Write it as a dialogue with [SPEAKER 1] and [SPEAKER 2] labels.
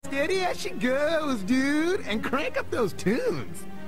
[SPEAKER 1] Steady as she goes, dude, and crank up those tunes.